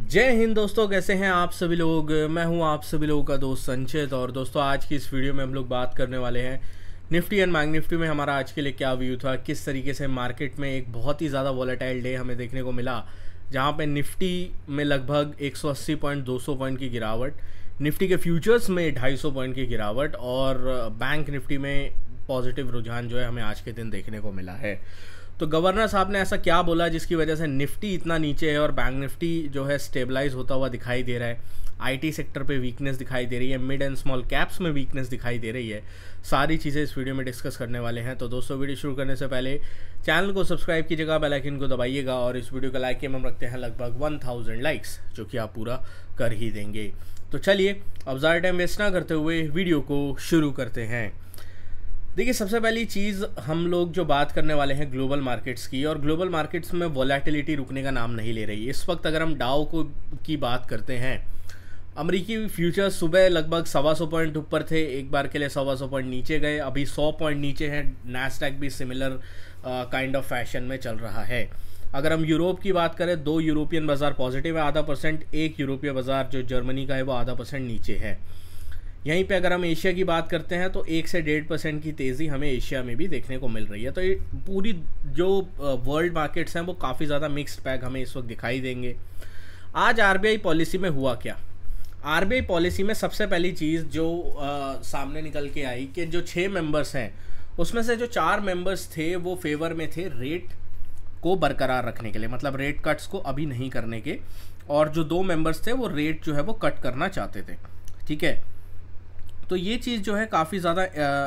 जय हिंद दोस्तों, कैसे हैं आप सभी लोग। मैं हूं आप सभी लोगों का दोस्त संचित। और दोस्तों, आज की इस वीडियो में हम लोग बात करने वाले हैं निफ्टी एंड बैंक निफ्टी में हमारा आज के लिए क्या व्यू था, किस तरीके से मार्केट में एक बहुत ही ज़्यादा वॉलेटाइल डे हमें देखने को मिला, जहां पे निफ्टी में लगभग 180 पॉइंट 200 पॉइंट की गिरावट, निफ्टी के फ्यूचर्स में 250 पॉइंट की गिरावट और बैंक निफ्टी में पॉजिटिव रुझान जो है हमें आज के दिन देखने को मिला है। तो गवर्नर साहब ने ऐसा क्या बोला जिसकी वजह से निफ्टी इतना नीचे है और बैंक निफ्टी जो है स्टेबलाइज होता हुआ दिखाई दे रहा है। आईटी सेक्टर पे वीकनेस दिखाई दे रही है, मिड एंड स्मॉल कैप्स में वीकनेस दिखाई दे रही है। सारी चीज़ें इस वीडियो में डिस्कस करने वाले हैं। तो दोस्तों, वीडियो शुरू करने से पहले चैनल को सब्सक्राइब कीजिएगा, बेल आइकन को दबाइएगा और इस वीडियो का लाइक हम रखते हैं लगभग 1000 लाइक्स, जो कि आप पूरा कर ही देंगे। तो चलिए अब ज़्यादा टाइम वेस्ट ना करते हुए वीडियो को शुरू करते हैं। देखिए, सबसे पहली चीज़ हम लोग जो बात करने वाले हैं ग्लोबल मार्केट्स की, और ग्लोबल मार्केट्स में वॉलेटिलिटी रुकने का नाम नहीं ले रही। इस वक्त अगर हम डाउ की बात करते हैं, अमेरिकी फ्यूचर्स सुबह लगभग 125 पॉइंट ऊपर थे, एक बार के लिए 125 पॉइंट नीचे गए, अभी 100 पॉइंट नीचे हैं। नैस्डैक भी सिमिलर काइंड ऑफ फैशन में चल रहा है। अगर हम यूरोप की बात करें, 2 यूरोपियन बाज़ार पॉजिटिव है 0.5%, एक यूरोपीय बाज़ार जो जर्मनी का है वो 0.5% नीचे है। यहीं पे अगर हम एशिया की बात करते हैं तो 1 से 1.5% की तेज़ी हमें एशिया में भी देखने को मिल रही है। तो ये पूरी जो वर्ल्ड मार्केट्स हैं वो काफ़ी ज़्यादा मिक्स्ड पैक हमें इस वक्त दिखाई देंगे। आज आरबीआई पॉलिसी में हुआ क्या? आरबीआई पॉलिसी में सबसे पहली चीज़ जो सामने निकल के आई कि जो 6 मेंबर्स हैं उसमें से जो 4 मेंबर्स थे वो फेवर में थे रेट को बरकरार रखने के लिए, मतलब रेट कट्स को अभी नहीं करने के, और जो 2 मेंबर्स थे वो रेट जो है वो कट करना चाहते थे। ठीक है, तो ये चीज़ जो है काफ़ी ज़्यादा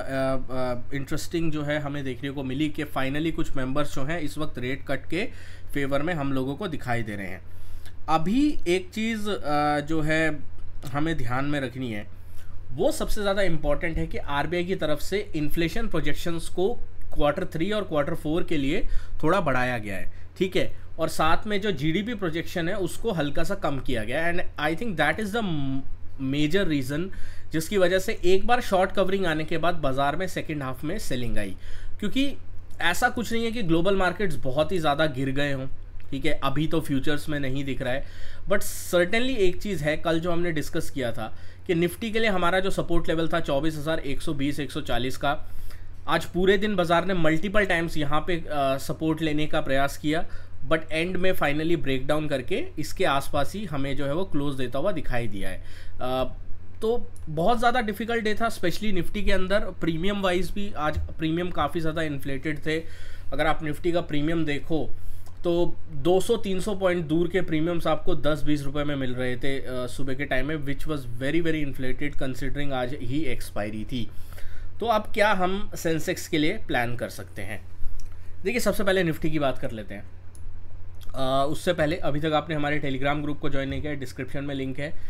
इंटरेस्टिंग जो है हमें देखने को मिली कि फाइनली कुछ मेंबर्स जो हैं इस वक्त रेट कट के फेवर में हम लोगों को दिखाई दे रहे हैं। अभी एक चीज़ जो है हमें ध्यान में रखनी है, वो सबसे ज़्यादा इम्पॉर्टेंट है कि आरबीआई की तरफ से इन्फ्लेशन प्रोजेक्शंस को Q3 और Q4 के लिए थोड़ा बढ़ाया गया है। ठीक है, और साथ में जो जीडीपी प्रोजेक्शन है उसको हल्का सा कम किया गया है। And I think that is the major reason जिसकी वजह से एक बार शॉर्ट कवरिंग आने के बाद बाजार में सेकंड हाफ में सेलिंग आई। क्योंकि ऐसा कुछ नहीं है कि ग्लोबल मार्केट्स बहुत ही ज़्यादा गिर गए हों। ठीक है, अभी तो फ्यूचर्स में नहीं दिख रहा है, बट सर्टेनली एक चीज़ है, कल जो हमने डिस्कस किया था कि निफ्टी के लिए हमारा जो सपोर्ट लेवल था 24,120-140 का, आज पूरे दिन बाजार ने मल्टीपल टाइम्स यहाँ पे सपोर्ट लेने का प्रयास किया, बट एंड में फाइनली ब्रेकडाउन करके इसके आसपास ही हमें जो है वो क्लोज देता हुआ दिखाई दिया है। तो बहुत ज़्यादा डिफिकल्ट डे था, स्पेशली निफ्टी के अंदर। प्रीमियम वाइज भी आज प्रीमियम काफ़ी ज़्यादा इन्फ्लेटेड थे। अगर आप निफ्टी का प्रीमियम देखो तो 200-300 पॉइंट दूर के प्रीमियम्स आपको 10-20 रुपये में मिल रहे थे सुबह के टाइम में, which was very very inflated considering आज ही एक्सपायरी थी। तो अब क्या हम सेंसेक्स के लिए प्लान कर सकते हैं? देखिए, सबसे पहले निफ्टी की बात कर लेते हैं। उससे पहले अभी तक आपने हमारे टेलीग्राम ग्रुप को ज्वाइन नहीं किया, डिस्क्रिप्शन में लिंक है।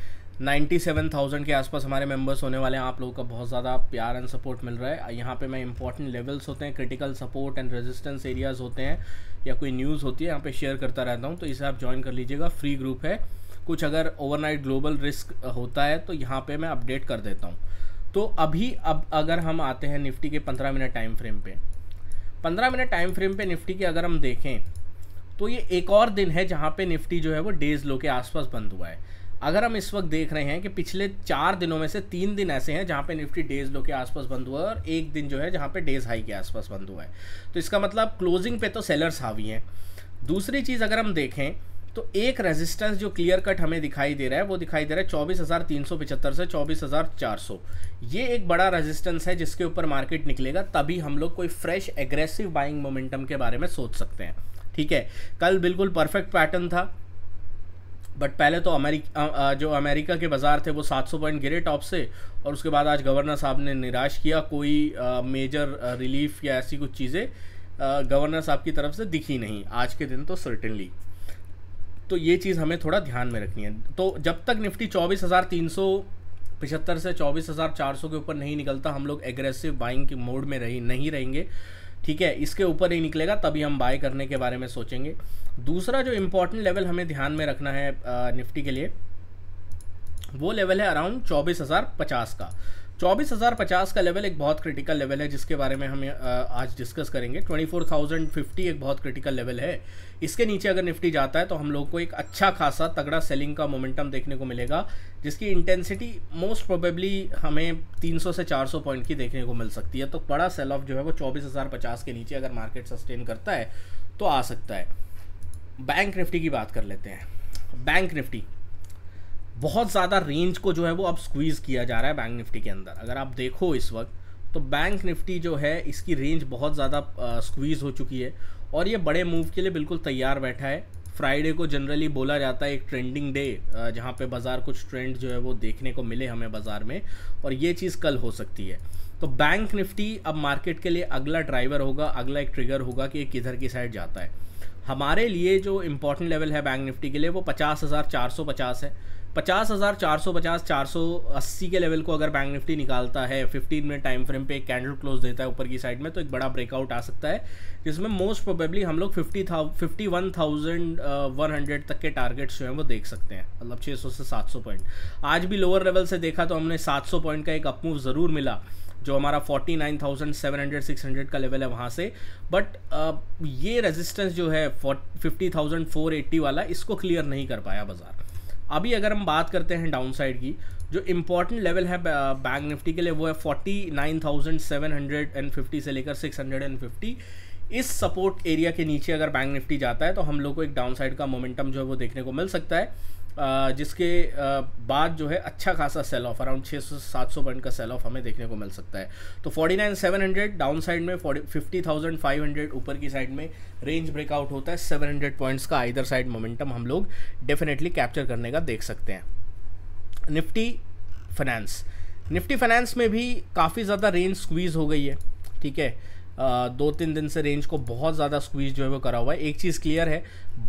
97,000 के आसपास हमारे मेंबर्स होने वाले हैं। आप लोगों का बहुत ज़्यादा प्यार एंड सपोर्ट मिल रहा है। यहाँ पे मैं इंपॉर्टेंट लेवल्स होते हैं, critical support and resistance areas होते हैं, या कोई न्यूज़ होती है, यहाँ पे शेयर करता रहता हूँ। तो इसे आप ज्वाइन कर लीजिएगा, फ्री ग्रुप है। कुछ अगर ओवरनाइट ग्लोबल रिस्क होता है तो यहाँ पर मैं अपडेट कर देता हूँ। तो अब अगर हम आते हैं निफ्टी के 15 मिनट टाइम फ्रेम पे, 15 मिनट टाइम फ्रेम पे निफ्टी के अगर हम देखें तो ये एक और दिन है जहाँ पे निफ्टी जो है वो डेज लो के आसपास बंद हुआ है। अगर हम इस वक्त देख रहे हैं कि पिछले 4 दिनों में से 3 दिन ऐसे हैं जहाँ पे निफ्टी डेज लो के आसपास बंद हुआ है और एक दिन जो है जहाँ पे डेज हाई के आसपास बंद हुआ है। तो इसका मतलब क्लोजिंग पे तो सेलर्स हावी हैं। दूसरी चीज़ अगर हम देखें तो एक रेजिस्टेंस जो क्लियर कट हमें दिखाई दे रहा है वो दिखाई दे रहा है 24,375 से 24,400। ये एक बड़ा रेजिस्टेंस है जिसके ऊपर मार्केट निकलेगा, तभी हम लोग कोई फ्रेश एग्रेसिव बाइंग मोमेंटम के बारे में सोच सकते हैं। ठीक है, कल बिल्कुल परफेक्ट पैटर्न था, बट पहले तो जो अमेरिका के बाज़ार थे वो 700 पॉइंट गिरे टॉप से, और उसके बाद आज गवर्नर साहब ने निराश किया। कोई मेजर रिलीफ या ऐसी कुछ चीज़ें गवर्नर साहब की तरफ से दिखी नहीं आज के दिन तो सर्टेनली। तो ये चीज़ हमें थोड़ा ध्यान में रखनी है। तो जब तक निफ्टी 24,375 से 24,400 के ऊपर नहीं निकलता, हम लोग एग्रेसिव बाइंग के मोड में नहीं रहेंगे। ठीक है, इसके ऊपर ही निकलेगा तभी हम बाय करने के बारे में सोचेंगे। दूसरा जो इम्पोर्टेंट लेवल हमें ध्यान में रखना है निफ्टी के लिए, वो लेवल है अराउंड 24,050 का। 24,050 का लेवल एक बहुत क्रिटिकल लेवल है जिसके बारे में हम आज डिस्कस करेंगे। 24,050 एक बहुत क्रिटिकल लेवल है। इसके नीचे अगर निफ्टी जाता है तो हम लोग को एक अच्छा खासा तगड़ा सेलिंग का मोमेंटम देखने को मिलेगा, जिसकी इंटेंसिटी मोस्ट प्रोबेबली हमें 300 से 400 पॉइंट की देखने को मिल सकती है। तो बड़ा सेल ऑफ जो है वो 24,050 के नीचे अगर मार्केट सस्टेन करता है तो आ सकता है। बैंक निफ्टी की बात कर लेते हैं। बैंक निफ्टी बहुत ज़्यादा रेंज को जो है वो अब स्क्वीज़ किया जा रहा है बैंक निफ्टी के अंदर। अगर आप देखो इस वक्त तो बैंक निफ्टी जो है इसकी रेंज बहुत ज़्यादा स्क्वीज़ हो चुकी है और ये बड़े मूव के लिए बिल्कुल तैयार बैठा है। फ्राइडे को जनरली बोला जाता है एक ट्रेंडिंग डे, जहाँ पे बाज़ार कुछ ट्रेंड जो है वो देखने को मिले हमें बाज़ार में, और ये चीज़ कल हो सकती है। तो बैंक निफ्टी अब मार्केट के लिए अगला ड्राइवर होगा, अगला एक ट्रिगर होगा कि किधर की साइड जाता है। हमारे लिए जो इम्पोर्टेंट लेवल है बैंक निफ्टी के लिए वो 50,450 है। 50,450 480 के लेवल को अगर बैंक निफ्टी निकालता है 15 मिनट टाइम फ्रेम पे एक कैंडल क्लोज देता है ऊपर की साइड में, तो एक बड़ा ब्रेकआउट आ सकता है, जिसमें मोस्ट प्रोबेबली हम लोग 51,100 तक के टारगेट्स जो हैं वो देख सकते हैं, मतलब 600 से 700 पॉइंट। आज भी लोअर लेवल से देखा तो हमने 700 पॉइंट का एक अपमूव ज़रूर मिला, जो हमारा 49,700-600 का लेवल है वहाँ से। बट ये रेजिस्टेंस जो है 50,480 वाला, इसको क्लियर नहीं कर पाया बाज़ार। अभी अगर हम बात करते हैं डाउन साइड की, जो इम्पॉर्टेंट लेवल है बैंक निफ्टी के लिए वो है 49,750 से लेकर 650। इस सपोर्ट एरिया के नीचे अगर बैंक निफ्टी जाता है तो हम लोग को एक डाउन साइड का मोमेंटम जो है वो देखने को मिल सकता है, जिसके बाद जो है अच्छा खासा सेल ऑफ अराउंड 600 से 700 पॉइंट का सेल ऑफ हमें देखने को मिल सकता है। तो 49,700 डाउन साइड में, 50,500 ऊपर की साइड में रेंज ब्रेकआउट होता है। 700 पॉइंट्स का आइदर साइड मोमेंटम हम लोग डेफिनेटली कैप्चर करने का देख सकते हैं। निफ्टी फाइनेंस में भी काफ़ी ज़्यादा रेंज स्क्वीज़ हो गई है, ठीक है। 2-3 दिन से रेंज को बहुत ज़्यादा स्क्वीज जो है वो करा हुआ है। एक चीज़ क्लियर है,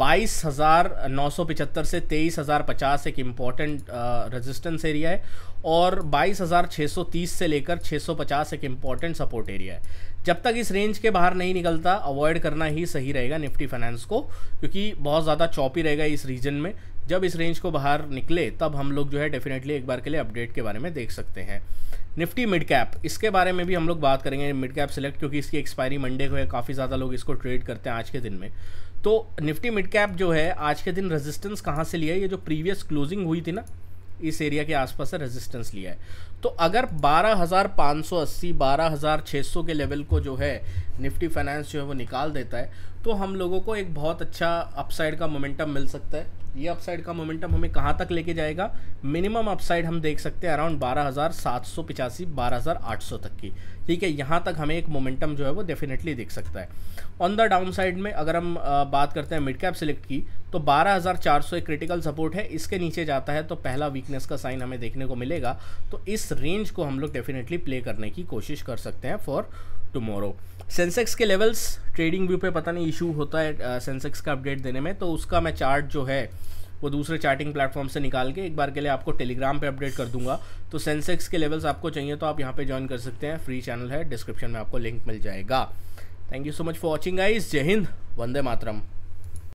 22,975 से 23,050 एक इम्पॉर्टेंट रेजिस्टेंस एरिया है, और 22,630 से लेकर 650 एक इम्पॉर्टेंट सपोर्ट एरिया है। जब तक इस रेंज के बाहर नहीं निकलता अवॉइड करना ही सही रहेगा निफ्टी फाइनेंस को, क्योंकि बहुत ज़्यादा चॉपी रहेगा इस रीजन में। जब इस रेंज को बाहर निकले तब हम लोग जो है डेफिनेटली एक बार के लिए अपडेट के बारे में देख सकते हैं। निफ्टी मिड कैप, इसके बारे में भी हम लोग बात करेंगे, मिड कैप सिलेक्ट, क्योंकि इसकी एक्सपायरी मंडे को है, काफ़ी ज़्यादा लोग इसको ट्रेड करते हैं आज के दिन में। तो निफ्टी मिड कैप जो है आज के दिन रेजिस्टेंस कहाँ से लिया है, ये जो प्रीवियस क्लोजिंग हुई थी ना, इस एरिया के आसपास से रेजिस्टेंस लिया है। तो अगर 12,580 12,600 के लेवल को जो है निफ्टी फाइनेंस जो है वो निकाल देता है तो हम लोगों को एक बहुत अच्छा अपसाइड का मोमेंटम मिल सकता है। ये अपसाइड का मोमेंटम हमें कहाँ तक लेके जाएगा, मिनिमम अपसाइड हम देख सकते हैं अराउंड 12,785 12,800 तक की, ठीक है। यहाँ तक हमें एक मोमेंटम जो है वो डेफिनेटली दिख सकता है। ऑन द डाउन साइड में अगर हम बात करते हैं मिड कैप सिलेक्ट की, तो 12,400 एक क्रिटिकल सपोर्ट है, इसके नीचे जाता है तो पहला वीकनेस का साइन हमें देखने को मिलेगा। तो इस रेंज को हम लोग डेफिनेटली प्ले करने की कोशिश कर सकते हैं फॉर टुमारो। सेंसेक्स के लेवल्स ट्रेडिंग व्यू पे पता नहीं इशू होता है सेंसेक्स का अपडेट देने में, तो उसका मैं चार्ट जो है वो दूसरे चार्टिंग प्लेटफॉर्म से निकाल के एक बार के लिए आपको टेलीग्राम पे अपडेट कर दूंगा। तो सेंसेक्स के लेवल्स आपको चाहिए तो आप यहाँ पे ज्वाइन कर सकते हैं, फ्री चैनल है, डिस्क्रिप्शन में आपको लिंक मिल जाएगा। Thank you so much for watching guys. जय हिंद, वंदे मातरम।